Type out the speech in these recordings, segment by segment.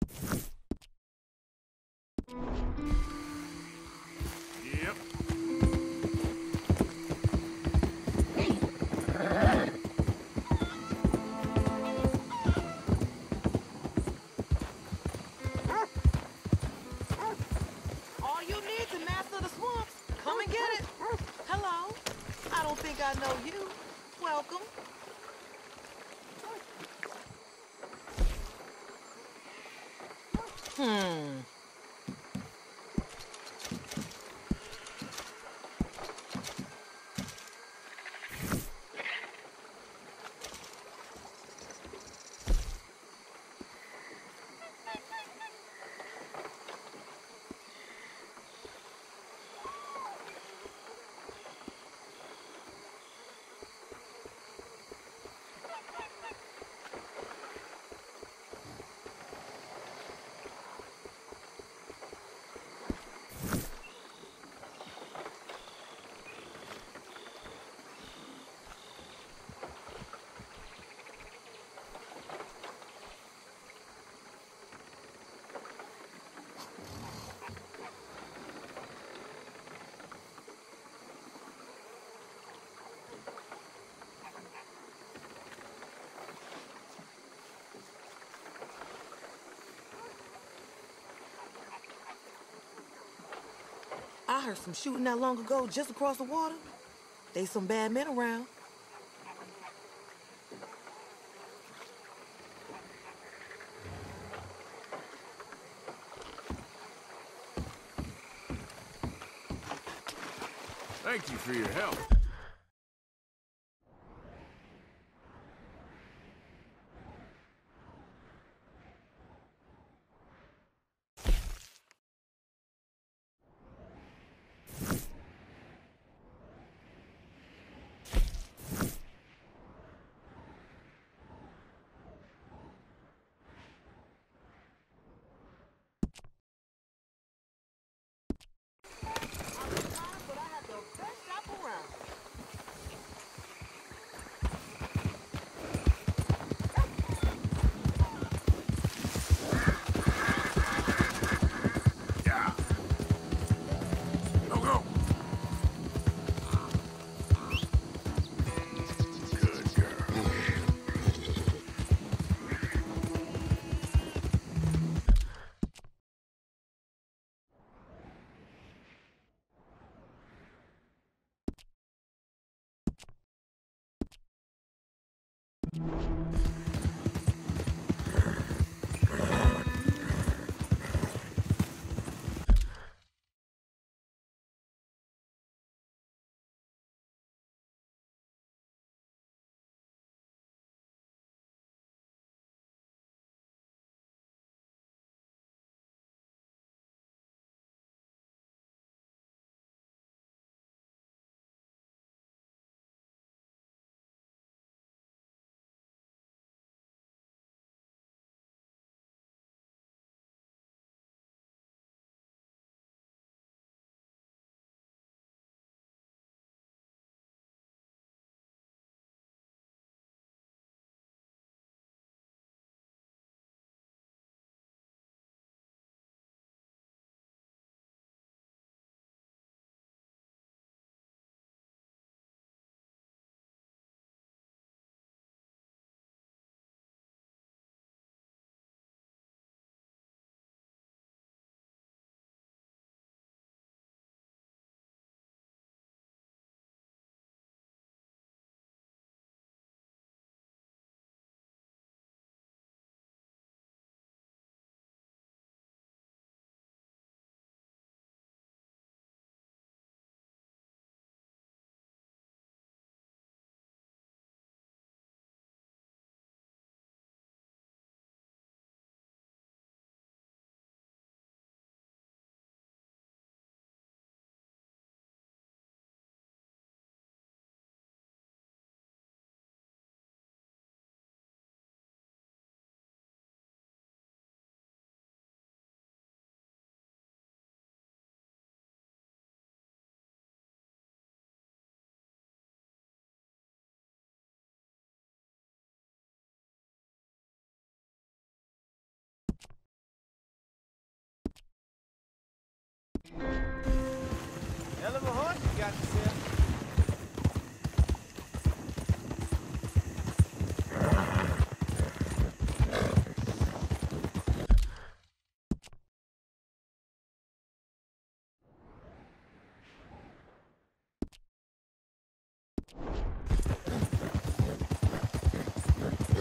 Yep. All you need to master the swamps. Come and get it. Hello. I don't think I know you. Welcome. Hmm. I heard some shooting not long ago just across the water. They some bad men around. Thank you for your help.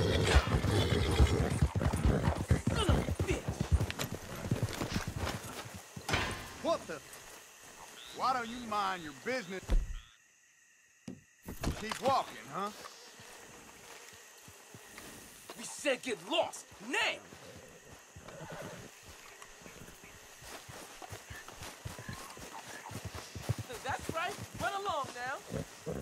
Son of a bitch! What the? Why don't you mind your business? Keep walking, huh? We said get lost, now! That's right, run along now.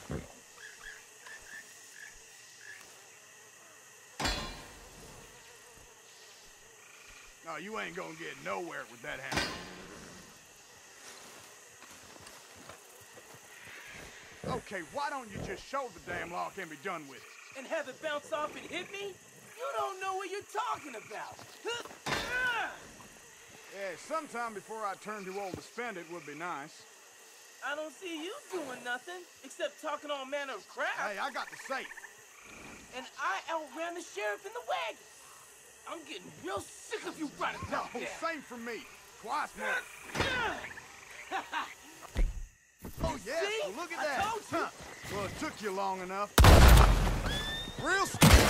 No, you ain't gonna get nowhere with that hammer. Okay, why don't you just show the damn law can be done with? And have it bounce off and hit me? You don't know what you're talking about. Yeah, sometime before I turn too old to spend it would be nice. I don't see you doing nothing except talking all manner of crap. Hey, I got the safe. And I outran the sheriff in the wagon. I'm getting real sick of you running No, out there. same for me. Twice more. Oh, yes, See? well, look at I that. told you. Huh. Well, it took you long enough. Real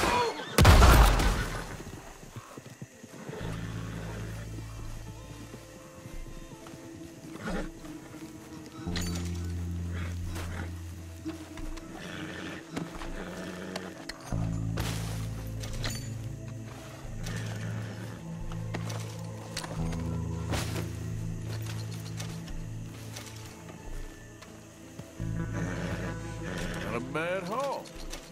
Not a bad haul.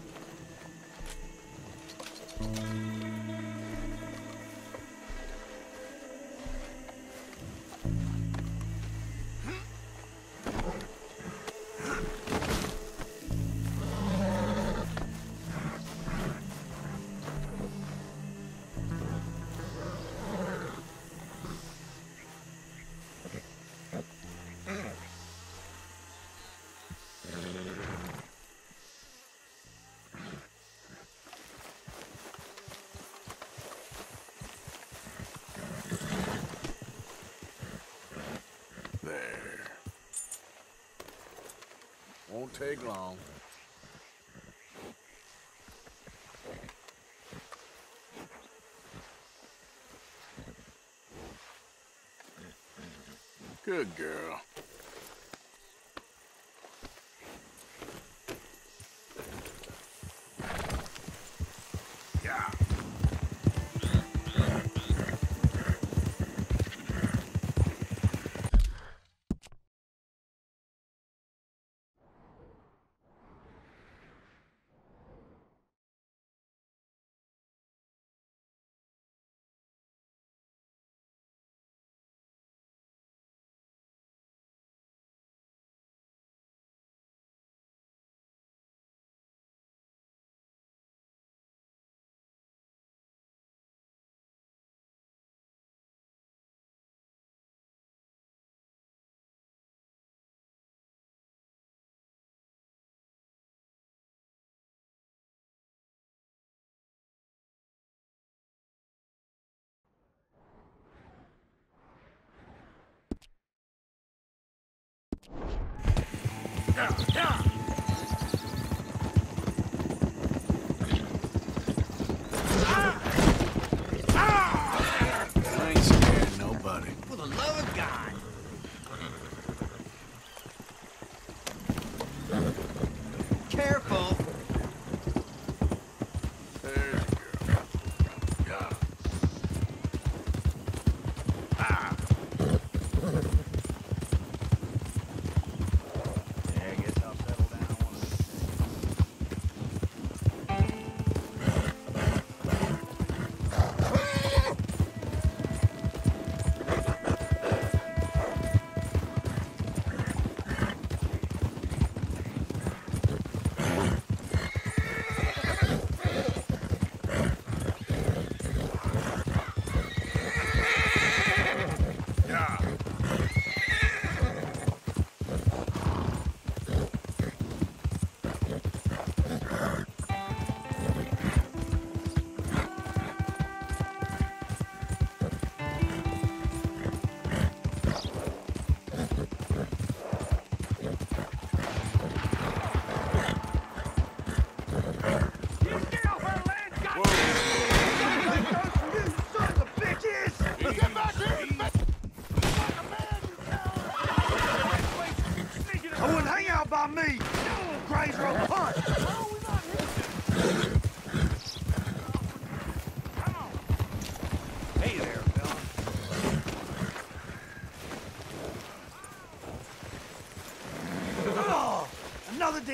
There. Won't take long. Good girl.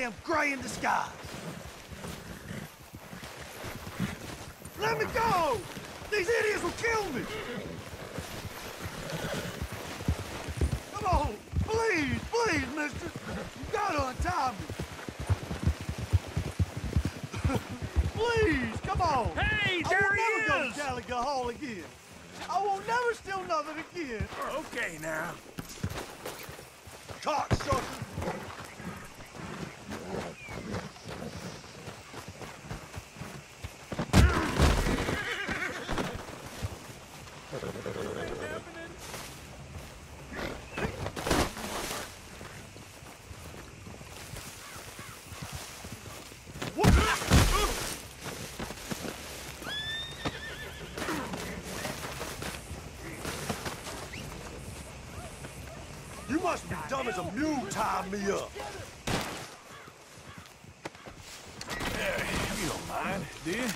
damn gray in the sky. Let me go! These idiots will kill me! Come on! Please, please, mister! You gotta untie me! Please, come on! Hey, I there will he never go is! to Gallagher Hall again! I will never steal nothing again! Okay, now. Cocksucker! You must be dumb as a mule tying me up. You don't mind, do you?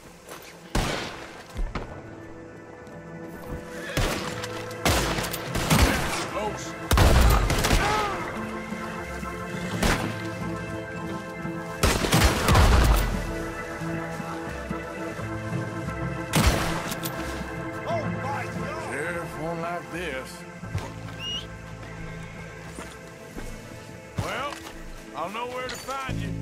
Close. All right, y'all. Sheriff won't like this. Well, I'll know where to find you.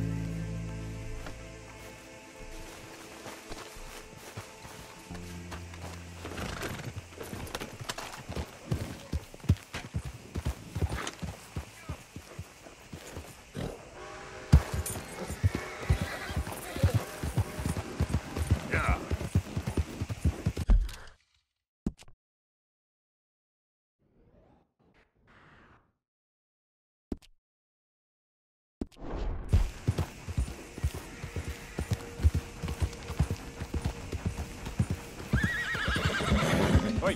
Yeah. Wait.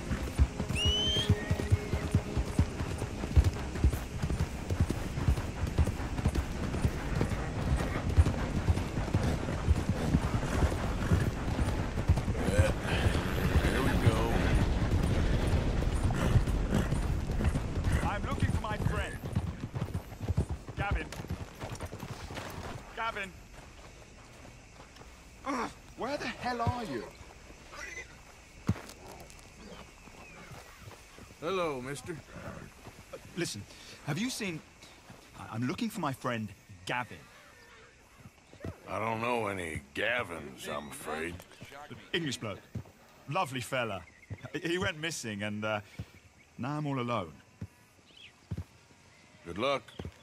Here we go. I'm looking for my friend. Gavin. Gavin. Where the hell are you? Hello, mister. Listen, have you seen... I'm looking for my friend, Gavin. I don't know any Gavins, I'm afraid. English bloke. Lovely fella. He went missing and, now I'm all alone. Good luck.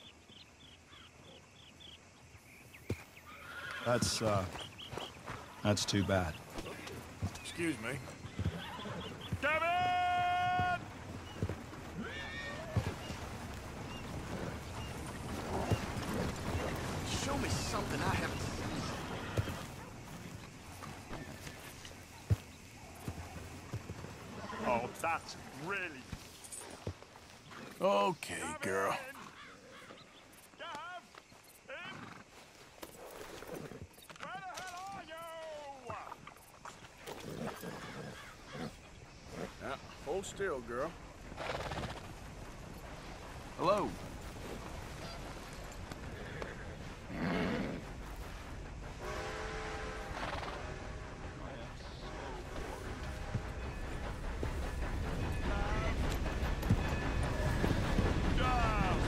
That's too bad. Excuse me. Gavin! Show me something I haven't seen. Oh, that's really... Okay, girl. Gav! In! Where the hell are you? Yeah, hold still, girl. Hello. Gav!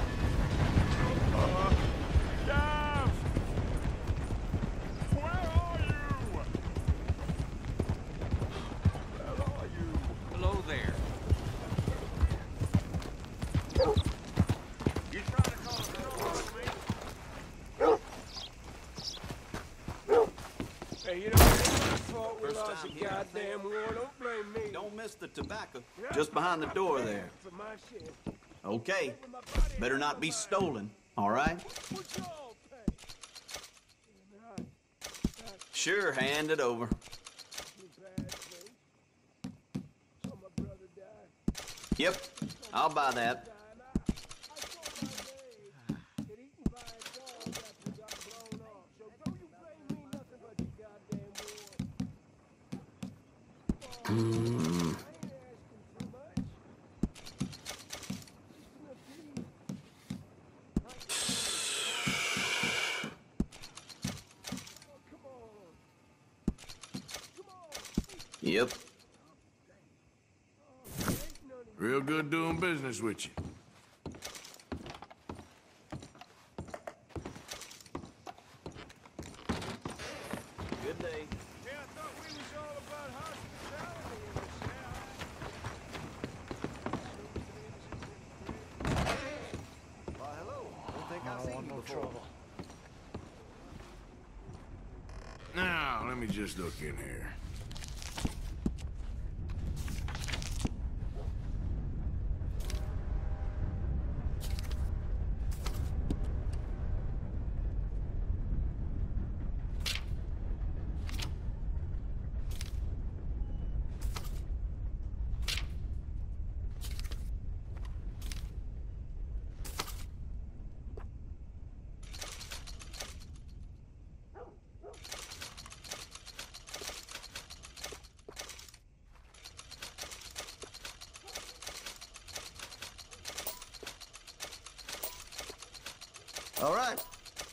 Gav! Where are you? Hello there. You trying to call a trouble with me? Hey, you know, it's my fault we lost the goddamn war. Don't blame me. Don't miss the tobacco. Just behind the door there. For my shit. Okay. Better not be stolen, all right? What y'all pay? Sure, hand it over. You bad thing. So my brother died. Yep, I'll buy that. And I told my babe that he can buy a dog after he got blown off. So don't you blame me nothing but the goddamn war. I ain't asking too much. Just enough to eat. Yep. Real good doing business with you. Good day. Yeah, I thought we was all about hospitality in this town. Why, hello. Don't think I've seen you before. Now, let me just look in here. All right.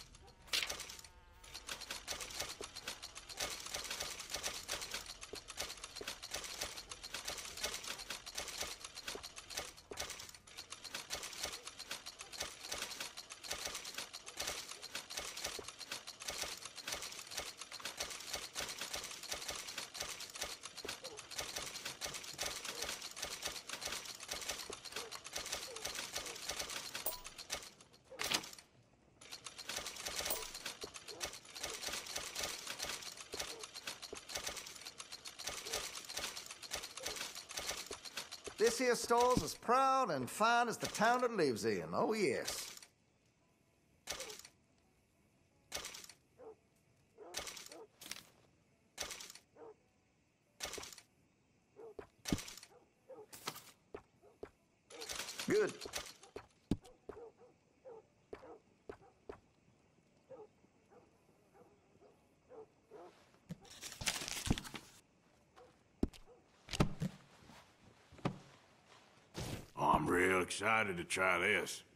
This here store's as proud and fine as the town it lives in. Oh, yes. Good. Oh, I'm real excited to try this.